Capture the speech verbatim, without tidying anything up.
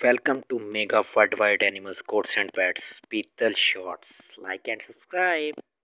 Welcome to Mega Worldwide Animals, Goats and Pets, Beetal Shorts. Like and subscribe.